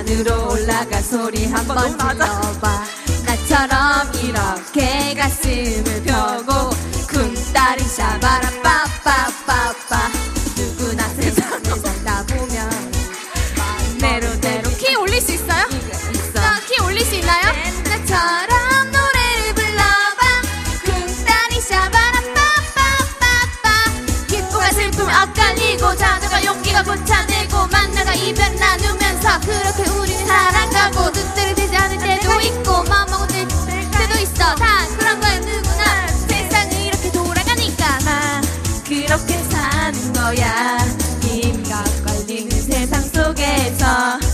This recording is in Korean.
산으로 올라가 소리 한번 질러봐. 나처럼 이렇게 가슴을 펴고 쿵따리 샤바라 빠빠빠빠. 누구나 세상을 살다 보면 내로대로. 키 올릴 수 있어요? 있어. 자, 키 올릴 수 있나요? 나처럼 노래를 불러봐. 쿵따리 샤바라 빠빠빠빠. 기쁨과 슬픔 엇갈리고 좌절과 용기가 고차되고 만나가 이별 나누면서 그렇게 우리는 살아가고 뜻대로 되지 않을 때도 있고 마음먹을 때도 있어. 다 그런 거야. 누구나 세상은 이렇게 돌아가니까 나 그렇게 사는 거야. 힘과 걸리는 세상 속에서